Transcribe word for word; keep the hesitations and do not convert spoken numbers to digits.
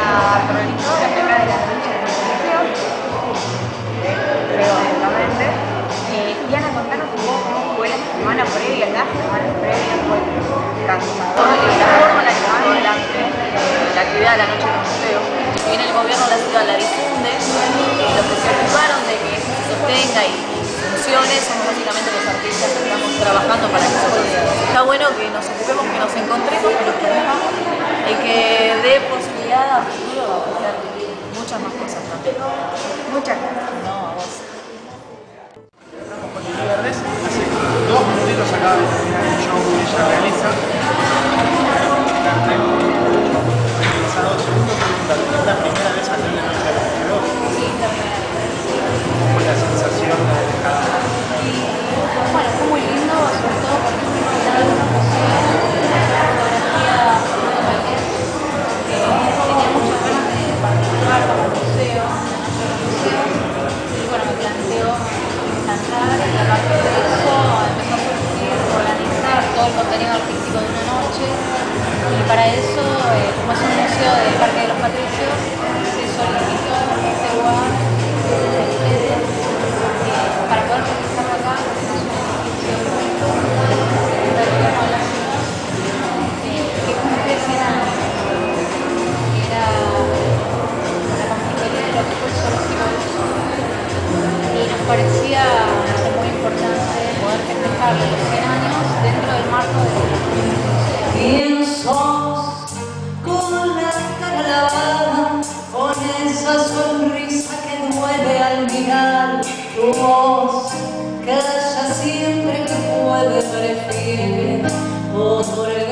priorizó la sacar de las fichas de los museos, predominantemente. Eh, y Ana, contanos un poco cómo fue la semana previa, la semana previa fue cansador, la forma en la que llevamos adelante eh, la actividad de la noche del museo. Si bien el gobierno de la ciudad la difunde, eh, los que se ocuparon de que esto se sostenga y funcione somos básicamente los artistas que estamos trabajando para que eso suceda. Está bueno que nos ocupemos, que nos encontremos, que nos conozcamos y que dé posibilidad a futuro a hacer muchas más cosas también. Muchas gracias. No, a vos. Verdes, hace dos minutitos acaba de terminar el show que ella realiza. Realiza dos segundos, preguntar, ¿es la primera vez aquí en la noche del museo? Sí, la primera vez. ¿Cómo fue la sensación de cada uno? Bueno, fue muy lindo, sobre todo porque fue inspirado en una museo, una fotografía de Valdés, que tenía muchas ganas de participar como museo, en el museo, y bueno, me planteó cantar y a partir de eso empezó a surgir, organizar todo el contenido artístico de una noche y para eso, eh, como es un museo del Parque de los Patricios, se solicitó este lugar de ustedes eh, para poder realizarlo acá, porque es un edificio público del gobierno de la ciudad eh, que cumple cien años, que era la confitería de lo que fue el zoológico del sur. Y nos parecía muy importante poder festejar los cien años dentro del marco de la museo. ¿Quién sos? Con la cara lavada, con esa sonrisa que duele al mirar tu voz, calla siempre que puede, prefiere otorgar